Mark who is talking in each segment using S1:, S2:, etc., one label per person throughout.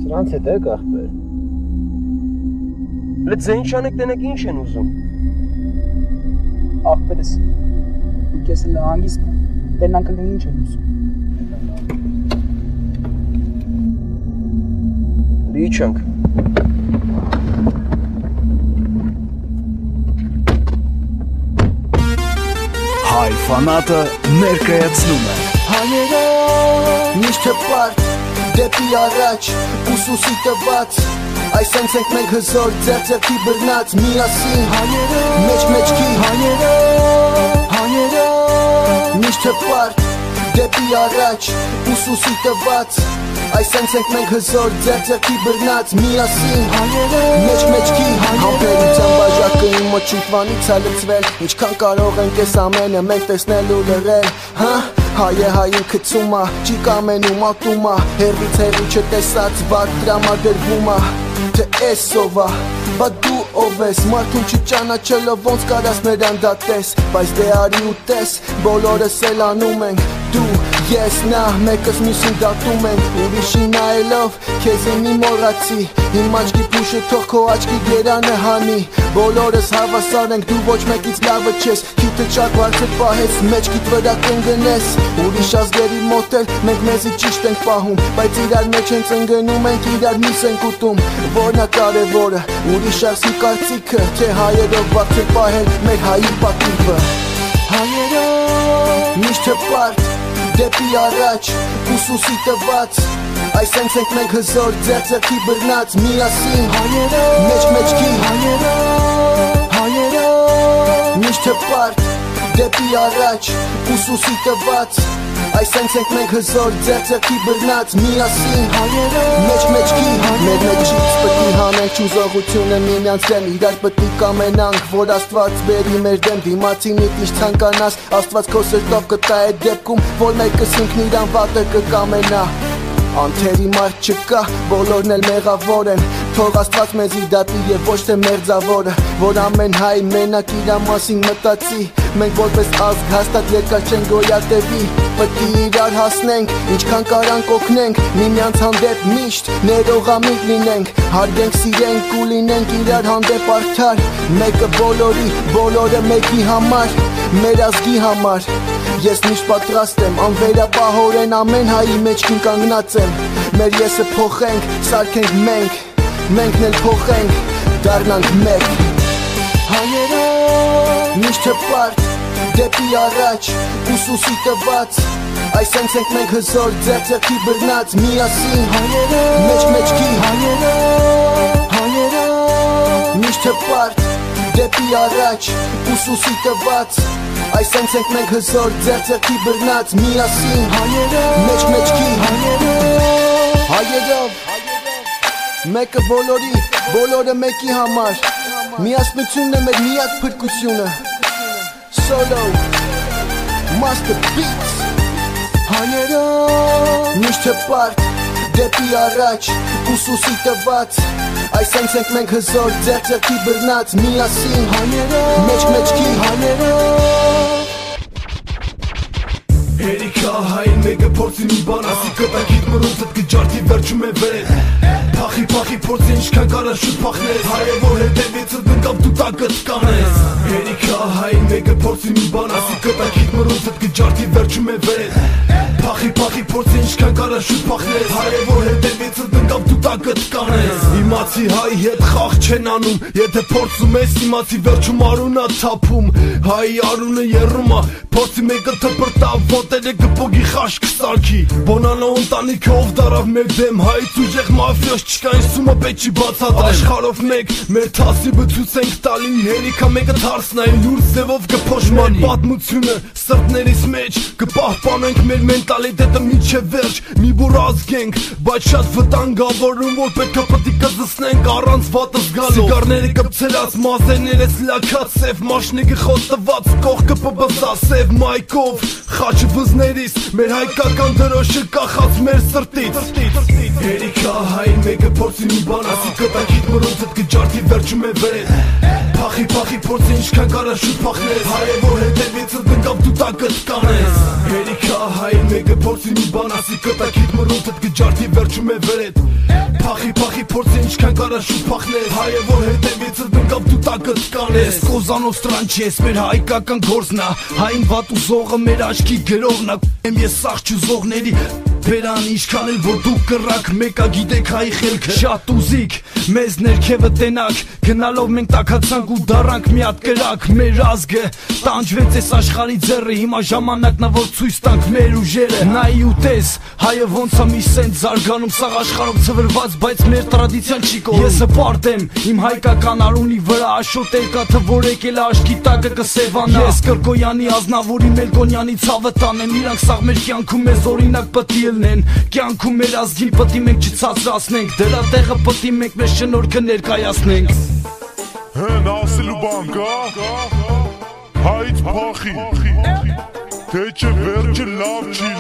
S1: Սրանց հետ եք ախպեր։
S2: Լետ զեն շանեք տենեք ինչ են ուզում։
S3: Ախպերս, կես էլ հանգիստ տենանք էլ ինչ են ուզում։
S2: Լիչանք։
S4: Հայ ֆանատը ներկայացնում է
S5: Հայերը միշտ հպարտ դեպի առաջ ուսուսի տված Այսենց ենք մենք հզոր ձերձերքի բռնած միասին Հայերը մեջքի Հայերը միշտ հպարտ դեպի առաջ ուսուսի տված Այսենց ենք մենք հզոր ձերձերքի բռնած միասին Հայերը մեջքի Համբերության բաժակը իմ մոտ շուտվանից է լծվել Ինչքան կարող ենք այս ամենը մենք տեսնել ու լրել Հայը հային կծում է, չի կամենում ատում է Հերվից հերու չտեսած վատ տրամադրվում է Թե ես ով է, բա դու ով ես Մարդուն չճանաչելով ոնց կարաս նրան դատես Բայց դե արի ու տես, բոլորս էլ անում ենք Դու, ես, նա, մեկս մյուսին դատում ենք Ուրիշի նայելով, քեզ մի մոռացի Իմ աչքի փուշը թող քո աչքի գերանը հանի Բոլորս հավասար ենք, դու ոչ մեկից լավը չես Քիթը շատ բարձր պահես, մեջքիդ վրա կընկնես Ուրիշ ազգերի մոտ էլ մենք մեզի ճիշտ ենք պահում Բայց իրար մեջ ենք ընկնում ենք, իրար միս ենք ուտում Որն է կարևորը, ուրիշ ասի կարծիքը Թե հայերով բարձր պահել մեր հայի պատիվը Հայերը միշտ հպարտ դեպի առաջ ուսուսի տված Այսենց ենք մենք հզոր ձերձերքի բռնած միասին Հայերը մեջքի Հայերը միշտ հպարտ դեպի առաջ ուսուսի տված Այսենց ենք մենք հզոր ձերձերքի բռնած միասին Հայերը մեջքի Մեր մեջից պտի հանենք չուզողությունը միմյանց դեմ Իրար պտի կամենանք, որ Աստված բերի մեր դեմ Դիմացինիդ ինչ ցանկանաս, Աստված քո սրտով կտա այդ դեպքում Որ մեկս ինքն իրան վատը կկամենա Անթերի մարդ չկա, բոլորն էլ մեղավոր են Թող Աստված մեզի դատի և ոչ թե մերձավորը Որ ամեն հայ մենակ իրա մասին մտածի Մենք որպես ազգ հաստատ երկար չեն գոյատևի Պտի իրար հասնենք, ինչքան կարանք օգնենք Միմյանց հանդեպ միշտ ներողամիտ լինենք Հարգենք, սիրենք ու լինենք իրար հանդեպ արդար Մեկը բոլորի, բոլորը մեկի համար Մեր ազգի համար Ես միշտ պատրաստ եմ, անվերապահորեն ամեն հայի մեջքին կանգնած եմ Մեր եսը փոխենք, սարքենք մենք Մենքն էլ փոխենք, դառնանք մեկ Հայերը միշտ հպարտ դեպի առաջ ուսուսի տված Այսենց ենք մենք հզոր ձերձերքի բռնած միասին Հայերը մեջքի Հայերը միշտ հպարտ դեպի առաջ ուսուսի տված Այսենց ենք մենք հզոր ձերձերքի բռնած միասին Հայերը մեջքի Հայերով Մեկը բոլորի, բոլորը մեկի համար Միասնությունն է մեր միակ փրկությունը Solo Master Beats Հայերը միշտ հպարտ դեպի առաջ ուսուսի տված Այսենց ենք մենք հզոր ձերձերքի բռնած միասին Հայերը մեջքի
S6: Հերիքա հային մեկը փորձի մի բան ասի կտակիտ մրուցըտ կջարդի վերջում է վեր Փախի փորձի ինչքան կարա շուտ փախնես Հայը որ հետևիցըտ բնկավ դու տակըտ կանես Հերիքա հային մեկը փորձի մի բան ասի կտակիտ մրուցըտ կջարդի վերջում է վեր Փախի փորձի ինչքան կարա շուտ փախնես Հայը որ հետևիցըտ բնկավ դու տակըտ կանես Իմացի հայի հետ խաղ չեն անում Եթե փորձում ես իմացի վերջում արունա թափում Հայի արունը եռում է Փորձի մեկը թպրտավ ոտերը կպոգի խաշկ սարքի Բոնանո ընտանիքը ով դարավ մեր դեմ Հայից ուժեղ մաֆիոս չկա ինչ սումը պետք չի բացատրեմ Աշխարհով մեկ մեր թասի բծուց ենք տալի Հերիքա մեկը թարսնայի լուրջ ձևով կփոշմանի Պատմությունը սրտներիս մեջ կպահպանենք մեր մենտալիտետը միջև վերջ Մի բուր ազգ ենք, բայց շատ վտանգավորում որ պետքա պտի կզսնենք առանց վատը զգալով Սիգարները կպցրած, մազերներս լաքած Սև մաշնիկը խոստված, կողքը պբսա Սև մայքով, խաչը վզներից Մեր հայկական դրոշը կախած մեր սրտից Հերիքա հային մեկը փորձի մի բան ասի կտակիտ մրուցըտ կջարդի վերջում է վեր Փախի փորձի ինչքան կարա շուտ փախնես Հայը որ հետևիցըտ բնկավ դու տակըտ կանես Հերիքա հային մեկը փորձի մի բան ասի կտակիտ մրուցըտ կջարդի վերջում է վեր Փախի փորձի ինչքան կարա շուտ փախնել Հայը որ հետևից դնկավ դու տակդ կանես Կոզանով ստրանչի ես մեր հայկական գործնա Հային վատ ուզողը մեր աչքի գրողնա Եմ ես սաղ չուզողների Բերան ինչքան էլ որ դուք կռակ մեկա գիտեք հայի խելքը Շատ ուզիք մեզ ներքևը տենակ Գնալով մենք տակացանք ու դարանք մի հատ կրակ Մեր ազգը տանջվեց ես աշխարի ձեռը Հիմա ժամանակն որ ցույց տանք մեր ուժերը Նայի ու տես հայը ոնց է մի սենց զարգանում Սաղ աշխարհով ցվրված բայց մեր տրադիցիան չի կորում Ես հպարտ եմ իմ հայկական արունի վրա Աշոտ երկաթը որ եկել է աշկի տակը կսևանա Ես Կրկոյանի Ազնավուրի Մելկոնյանի ցավը տանեմ Իրանք սաղ մեր կյանքում մեզ օրինակ պտի Կյանքում մեր ազգին պտի մենք չցածրացնենք Դրա տեղը պտի մենք մեր շնորհքը ներկայացնենք
S1: Հեն ասելու բան կա Հայց փախի Թե չէ վերջը լավ չի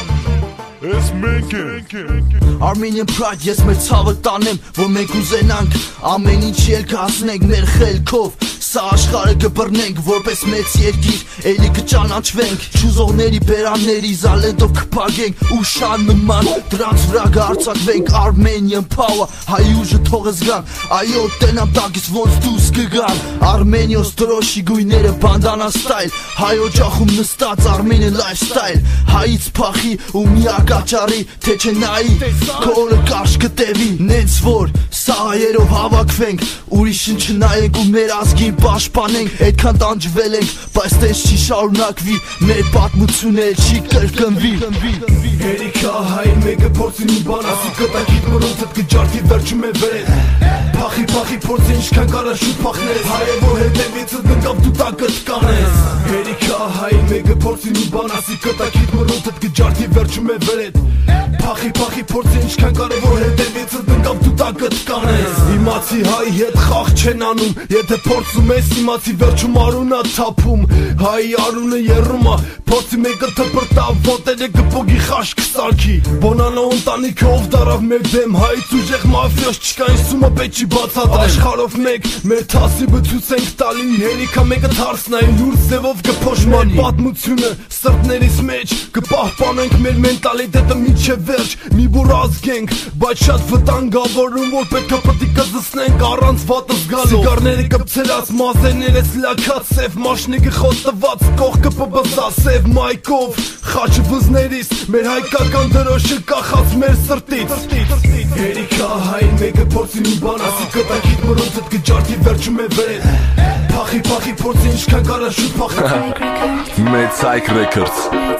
S1: Ես մենք ենք
S5: Armenian Pride ես մեր ցավը տանեմ Որ մենք ուզենանք ամեն ինչ ելքացնենք մեր խելքով Սա աշխարհը կբռնենք որպես մեծ երկիր Էլի կճանաչվենք Չուզողների բերանների զալենտով կփակենք Ու շան նման դրանց վրա կհարձակվենք Armenian Power հայ ուժը թող զգան Այո տենամ տակից ոնց դուրս կգան Armenios դրոշի գույները բանդանա ստայլ Հայ օջախում նստած Armenian lifestyle Հայից փախի ու միակաճարի Թե չէ նայի քորը կարճ կտևի Նենց որ սա հայերով հավաքվենք Ուրիշին չնայենք ու մեր ազգին պաշտպանենք Այդքան տանջվել ենք բայց տես չի շարունակվի Մեր պատմությունը չի կրկնվի
S6: Երիքա հային մեկը փորձի մի բան ասի կտակիտ մրոնցդ կջարդի վերջում է վեր Փախի փորձի ինչքան կարա շուտ փախնել Հայը որ հետևից դնկավ դու տակդ կանես Երիքա հային մեկը փորձի մի բան ասի կտակիտ մրոնցդ կջարդի վերջում է վեր Փախի փորձի ինչքան կարա որ հետևից դնկավ դու տակդ կանես Իմացի հայի հետ խաղ չեն անում Եթե փորձում ես իմացի վերջում արունա թափում Հայի արունը երում է Փորձի մեկը թպրտավ ոտերը կպոգի խաշկ սարքի Բոնանո ընտանիքը ով դարավ մեր դեմ Հայից ուժեղ մաֆիոս չկա ինձ սումը պետք չի բացատրեմ Աշխարհով մեկ մեր թասի բծուց ենք տալի Հերիքա մեկը թարսնայի լուրջ ձևով կփոշմանի Պատմությունը սրտներիս մեջ կպահպանենք մեր մենտալիտետը միջև վերջ Մի բուր ազգենք բայց շատ վտանգավորում որ պետքա պտի կզսնենք առանց վատը զգալով Սիգարները կպցրած մազերներս լաքած սև մաշնիկը խոտված կողքը պբզա սև մայքով Խաչը վզներից մեր հայկական դրոշը կախած մեր սրտից Երիքա հային մեկը փորձի մի բան ասի կտակիտ մրոնցդ կջարդի վերջում է վեր Փախի փորձի ինչքան կարա շուտ փախնել
S4: Մեծ Հայք Records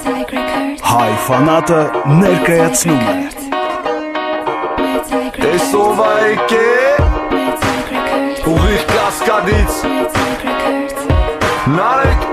S4: Հայ ֆանատը ներկայացնում է Տեսով այկ է Ուղիղ կասկադից Նարեկ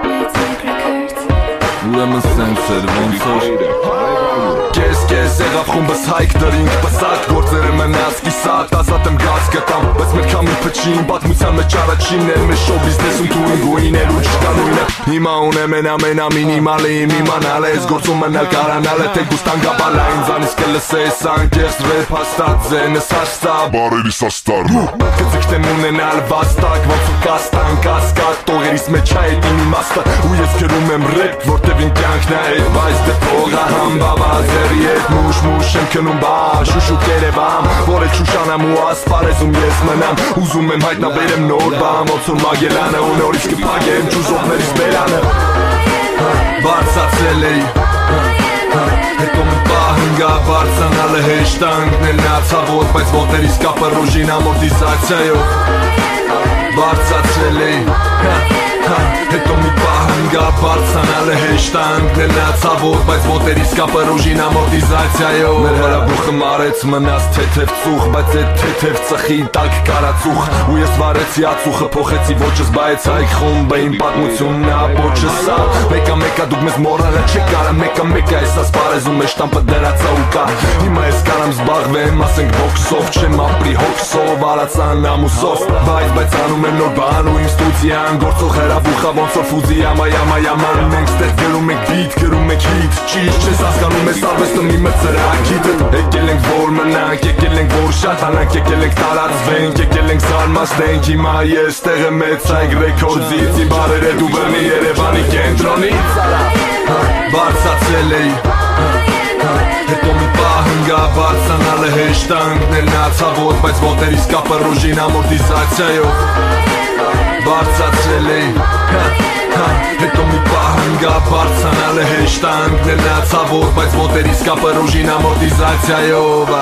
S4: Ուրեմն սենց էր ոնց էր Կես եղավ խումբս հայք դրինք Պսակ գործերը մնաց կիսատ Ազատ եմ գազ կտամ Բայց մեր կամի պչին Պատմության մեջ առաջինն էր Մեր շոու բիզնեսում թուրին գույներ ու չկանույնը Հիմա ունեմ են ամինիմալը իմ իմանալ ես Գործում մնալ կարանալ է թե գուստան գապալա Ինձանից կլսես անկեղծ ռեփ հաստատ զենս հաստա
S1: Բարերիս աստարնը
S4: Կծիքտեմ ունենալ վաստակ Ոնց ու կաստան կասկատ Տողերիս մեջ այդ իմ իմաստը Ու ես գրում եմ ռեփ Որտև իմ կյանքն է հետ Բայց դե փողա համբավազերի հետ Մուշ եմ քնում բաշ Շուշուկ երևամ Որ էլ շուշանամ ու ասպարեզում ես մնամ Ուզում եմ հայտնաբերեմ նոր բամ Ոնց որ Մագելանը ու նորից կփակեմ Ճուզողներիս բերանը Բարձացել էի Հետո մի պահն գա բարձանալը հեշտ անգնել նացավոր Բայց ոտերիս կապը ռուժին ամորդիզացիայով Բարձացել էի Հետո մի պահն գա բարձանալը հեշտ անգնել նացավոր Բայց ոտերիս կապը ռուժին ամորդիզացիայով Մեր հրաբուխը մարեց մնաց թեթև ծուխ Բայց էդ թեթև ծխի տակ կարացուխ Ու ես վարեցի ացուխը փոխեցի ոչս Բայց հայք խումբը իմ պատմությունն է ապոչը սա Մեկա դուք մեզ մոռալը չեք կարա Մեկա ես ասպարեզում է շտամպը դրացա ու կա Հիմա ես կարամ զբաղվեմ ասենք բոքսով Չեմ ապրի հոգսով արացան ամուսով Բայց անում եմ նոր բան ու իմ ստուդիան Գործող հրաբուխա ոնց որ ֆուզի Yaman Մենք ստեղ գրում ենք beat, գրում ենք hit Ճիշտ չես հասկանում ես արվեստը մի մծրակիտ Եկել ենք որ մնանք, եկել ենք որ շատանանք Եկել ենք տարածվենք, եկել ենք զարմացնենք Հիմա ես տեղը մեծ Հայք Records-ից Իմ բարերը դու բռնի Երևանի կենտրոնից Բարձացել էի Հետո մի պահ ընկա բարձրանալը հեշտ անկնել նա ցավոտ, բայց ոտերիս կապը ռուժին ամորտիզացիայով բարձրացրել էի Հետո մի պահ ընկա բարձրանալը հեշտ անկնել նա ցավոտ, բայց ոտերիս կապը ռուժին ամորտիզացիայով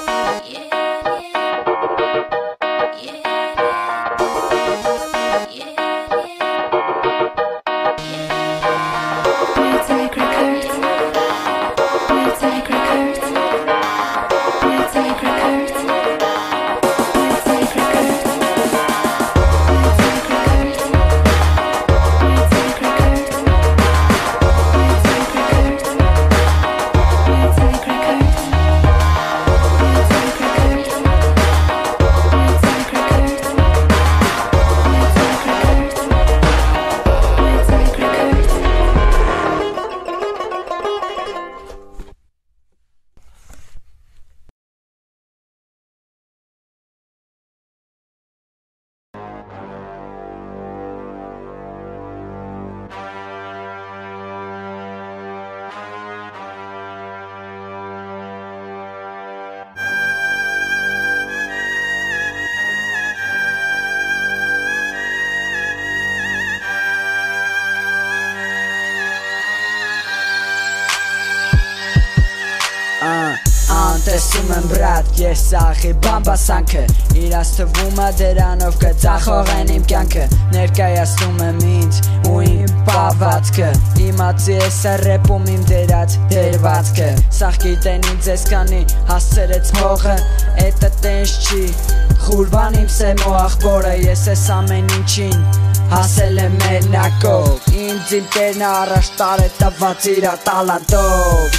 S7: Տեսում եմ բրատ, ես ախի բամբասանքը Իրաց թվում է դրանով կծախողեն իմ կյանքը Ներկայացնում եմ ինձ ու իմ պավացքը Իմացի ես ռեպում իմ դերած դերվածքը Սաղ գիտեն ինձ ես կանի հասցերեց հողը Էտը տենշ չի Խուրվան իմ սեմո աղբորը Ես ես ամեն ինչին հասել եմ մերնակով Ինձ իմ տերն առաջ տար է տված իրա տալանտով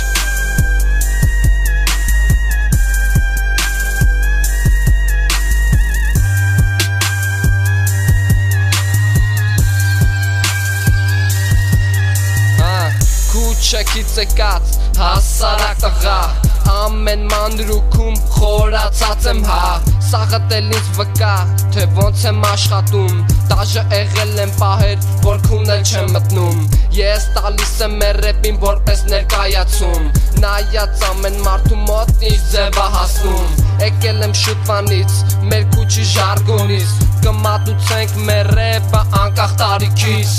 S8: Չեկից եկած հասարակ տղա Ամեն մանրուքում խորացած եմ հա Սաղըտ էլ ինձ վկա, թե ոնց եմ աշխատում Տաժը եղել եմ պահեր, որ քումն էլ չեմ մտնում Ես տալիս եմ մեր ռեպին որպես ներկայացում Նայած ամեն մարդու մոտ ինչ ձև է հասնում Եկել եմ շուտվանից, մեր քուչի ժարգոնից Կմատուցենք մեր ռեպը անկախ տարիքից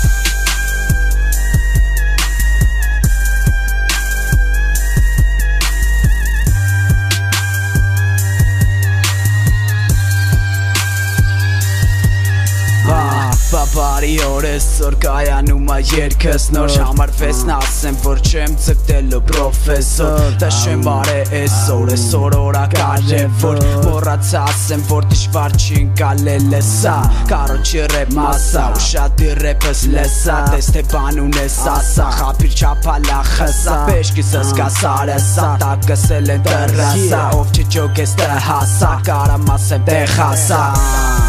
S7: Բարի օրես ծոր կայանում ա երկս նոր Համարվեսն ասեմ որ չեմ ծկտելու պրոֆեսոր Տաշեմ բարե այսօր օրա կարևոր Մորացած եմ որ դիշվար չի ընկալել է սա Կարոչի ռեպ մասա ու շատի ռեպս լեսա Տես թե բան ունես ասա Խապիր չապալա խսա Պեշկիսս կասար էսա Տակսել են տրասա Ով չջոք ես տը հասա Կարամ ասեմ տեղ հասա